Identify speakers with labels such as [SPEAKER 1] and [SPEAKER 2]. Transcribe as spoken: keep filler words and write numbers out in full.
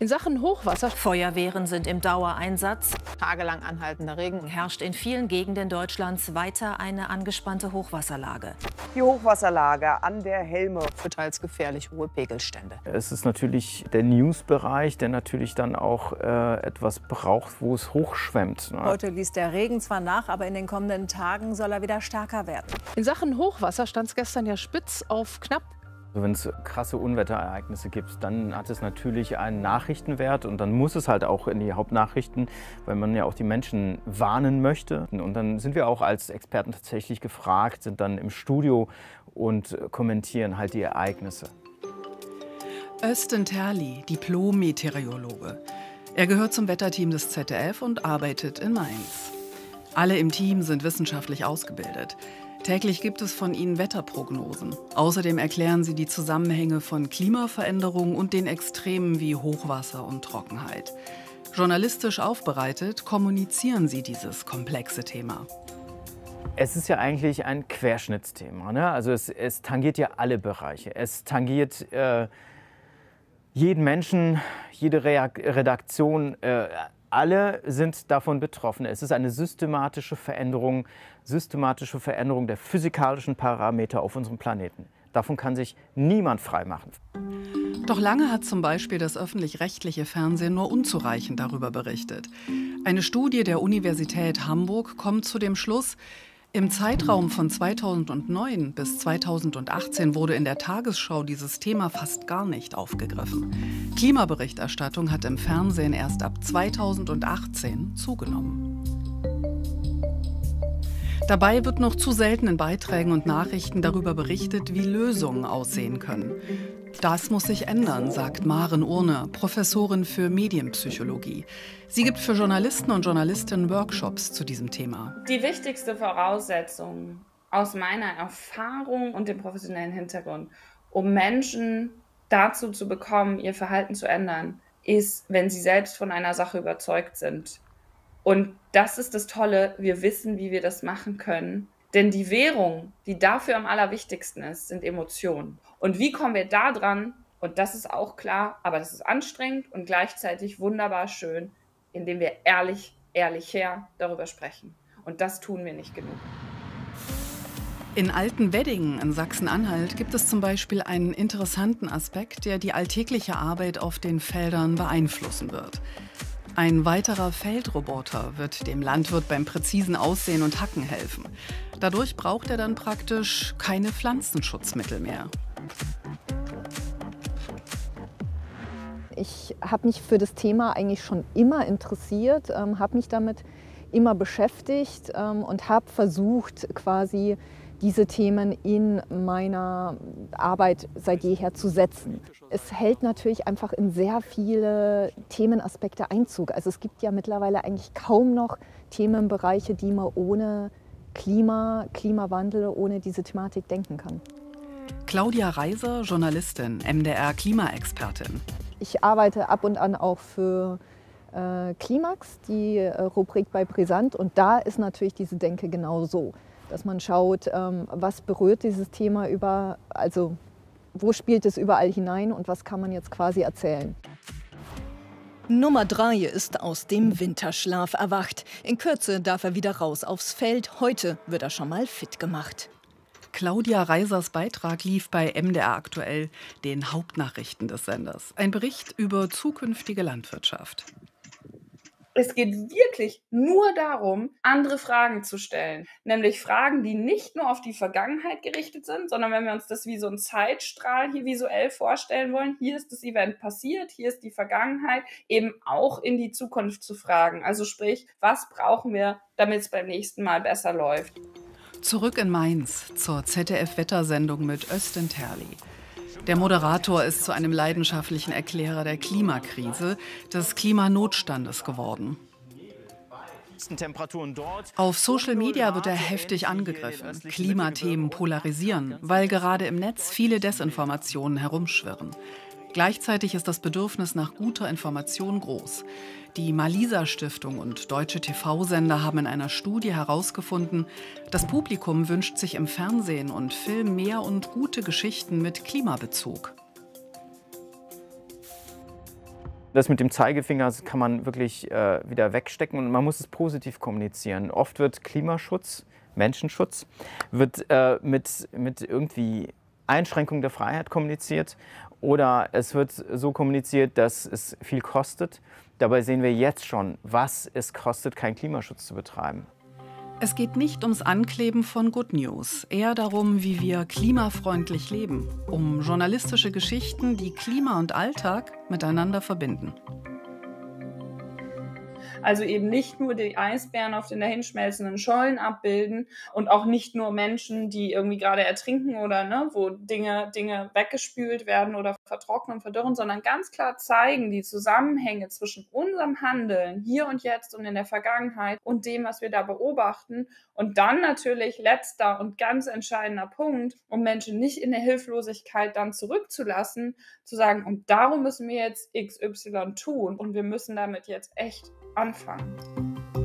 [SPEAKER 1] In Sachen Hochwasser
[SPEAKER 2] Feuerwehren sind im Dauereinsatz.
[SPEAKER 3] Tagelang anhaltender Regen.
[SPEAKER 2] Herrscht in vielen Gegenden Deutschlands weiter eine angespannte Hochwasserlage.
[SPEAKER 4] Die Hochwasserlage an der Helme.
[SPEAKER 3] Für teils gefährlich hohe Pegelstände.
[SPEAKER 5] Es ist natürlich der News-Bereich, der natürlich dann auch äh, etwas braucht, wo es hochschwemmt. Ne?
[SPEAKER 6] Heute ließ der Regen zwar nach, aber in den kommenden Tagen soll er wieder stärker werden.
[SPEAKER 1] In Sachen Hochwasser stand es gestern ja spitz auf knapp.
[SPEAKER 5] Also wenn es krasse Unwetterereignisse gibt, dann hat es natürlich einen Nachrichtenwert und dann muss es halt auch in die Hauptnachrichten, weil man ja auch die Menschen warnen möchte. Und dann sind wir auch als Experten tatsächlich gefragt, sind dann im Studio und kommentieren halt die Ereignisse.
[SPEAKER 7] Özden Terli, Diplom-Meteorologe. Er gehört zum Wetterteam des Z D F und arbeitet in Mainz. Alle im Team sind wissenschaftlich ausgebildet. Täglich gibt es von ihnen Wetterprognosen. Außerdem erklären sie die Zusammenhänge von Klimaveränderungen und den Extremen wie Hochwasser und Trockenheit. Journalistisch aufbereitet kommunizieren sie dieses komplexe Thema.
[SPEAKER 5] Es ist ja eigentlich ein Querschnittsthema, ne? Also es, es tangiert ja alle Bereiche. Es tangiert äh, jeden Menschen, jede Redaktion. Äh, Alle sind davon betroffen. Es ist eine systematische Veränderung, systematische Veränderung der physikalischen Parameter auf unserem Planeten. Davon kann sich niemand freimachen.
[SPEAKER 7] Doch lange hat zum Beispiel das öffentlich-rechtliche Fernsehen nur unzureichend darüber berichtet. Eine Studie der Universität Hamburg kommt zu dem Schluss, im Zeitraum von zweitausendneun bis zweitausendachtzehn wurde in der Tagesschau dieses Thema fast gar nicht aufgegriffen. Klimaberichterstattung hat im Fernsehen erst ab zweitausendachtzehn zugenommen. Dabei wird noch zu selten in Beiträgen und Nachrichten darüber berichtet, wie Lösungen aussehen können. Das muss sich ändern, sagt Maren Urne, Professorin für Medienpsychologie. Sie gibt für Journalisten und Journalistinnen Workshops zu diesem Thema.
[SPEAKER 8] Die wichtigste Voraussetzung aus meiner Erfahrung und dem professionellen Hintergrund, um Menschen dazu zu bekommen, ihr Verhalten zu ändern, ist, wenn sie selbst von einer Sache überzeugt sind. Und das ist das Tolle, wir wissen, wie wir das machen können. Denn die Währung, die dafür am allerwichtigsten ist, sind Emotionen. Und wie kommen wir da dran? Und das ist auch klar, aber das ist anstrengend und gleichzeitig wunderbar schön, indem wir ehrlich, ehrlich her darüber sprechen. Und das tun wir nicht genug.
[SPEAKER 7] In Altenweddingen in Sachsen-Anhalt gibt es zum Beispiel einen interessanten Aspekt, der die alltägliche Arbeit auf den Feldern beeinflussen wird. Ein weiterer Feldroboter wird dem Landwirt beim präzisen Aussehen und Hacken helfen. Dadurch braucht er dann praktisch keine Pflanzenschutzmittel mehr.
[SPEAKER 9] Ich habe mich für das Thema eigentlich schon immer interessiert, ähm, habe mich damit immer beschäftigt ähm, und habe versucht, quasi diese Themen in meiner Arbeit seit jeher zu setzen. Es hält natürlich einfach in sehr viele Themenaspekte Einzug. Also es gibt ja mittlerweile eigentlich kaum noch Themenbereiche, die man ohne Klima, Klimawandel, ohne diese Thematik denken kann.
[SPEAKER 7] Claudia Reiser, Journalistin, M D R-Klimaexpertin.
[SPEAKER 9] Ich arbeite ab und an auch für äh, Klimax, die äh, Rubrik bei Brisant. Und da ist natürlich diese Denke genau so, dass man schaut, ähm, was berührt dieses Thema über, also wo spielt es überall hinein und was kann man jetzt quasi erzählen.
[SPEAKER 10] Nummer drei ist aus dem Winterschlaf erwacht. In Kürze darf er wieder raus aufs Feld. Heute wird er schon mal fit gemacht.
[SPEAKER 7] Claudia Reisers Beitrag lief bei M D R aktuell, den Hauptnachrichten des Senders. Ein Bericht über zukünftige Landwirtschaft.
[SPEAKER 8] Es geht wirklich nur darum, andere Fragen zu stellen. Nämlich Fragen, die nicht nur auf die Vergangenheit gerichtet sind, sondern wenn wir uns das wie so ein Zeitstrahl hier visuell vorstellen wollen, hier ist das Event passiert, hier ist die Vergangenheit, eben auch in die Zukunft zu fragen. Also sprich, was brauchen wir, damit es beim nächsten Mal besser läuft?
[SPEAKER 7] Zurück in Mainz zur Z D F-Wettersendung mit Özden Terli. Der Moderator ist zu einem leidenschaftlichen Erklärer der Klimakrise, des Klimanotstandes geworden. Auf Social Media wird er heftig angegriffen. Klimathemen polarisieren, weil gerade im Netz viele Desinformationen herumschwirren. Gleichzeitig ist das Bedürfnis nach guter Information groß. Die Malisa-Stiftung und deutsche T V-Sender haben in einer Studie herausgefunden, das Publikum wünscht sich im Fernsehen und Film mehr und gute Geschichten mit Klimabezug.
[SPEAKER 5] Das mit dem Zeigefinger kann man wirklich äh, wieder wegstecken und man muss es positiv kommunizieren. Oft wird Klimaschutz, Menschenschutz, wird äh, mit, mit irgendwie Einschränkung der Freiheit kommuniziert oder es wird so kommuniziert, dass es viel kostet. Dabei sehen wir jetzt schon, was es kostet, keinen Klimaschutz zu betreiben.
[SPEAKER 7] Es geht nicht ums Ankleben von Good News, eher darum, wie wir klimafreundlich leben, um journalistische Geschichten, die Klima und Alltag miteinander verbinden.
[SPEAKER 8] Also eben nicht nur die Eisbären auf den dahinschmelzenden Schollen abbilden und auch nicht nur Menschen, die irgendwie gerade ertrinken oder ne, wo Dinge, Dinge weggespült werden oder vertrocknen und verdorren, sondern ganz klar zeigen die Zusammenhänge zwischen unserem Handeln hier und jetzt und in der Vergangenheit und dem, was wir da beobachten. Und dann natürlich letzter und ganz entscheidender Punkt, um Menschen nicht in der Hilflosigkeit dann zurückzulassen, zu sagen, und darum müssen wir jetzt X Y tun und wir müssen damit jetzt echt anfangen.